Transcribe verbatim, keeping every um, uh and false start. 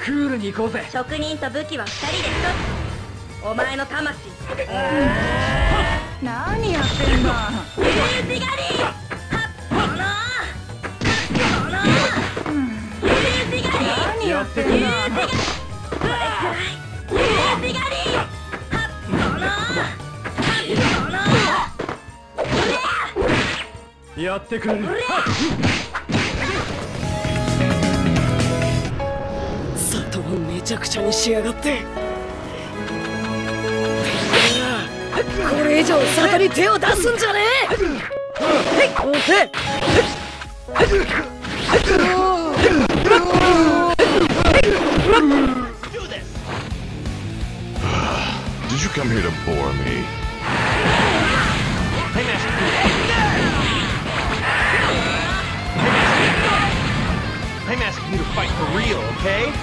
クールに行こうぜ。 職人と武器は二人で一つ。お前の魂。 何やってんだ。 ユージ狩り。はっこの。この。ユージ狩り。 何やってんだ。 ユージ狩り。これくらい。ユージ狩り。はっこの。はっこの。 やってくれる。 里をめちゃくちゃにしやがって。これ以上里に手を出すんじゃねえ。 Did you come here to bore me? Hey, Master. I'm asking you to fight for real, okay?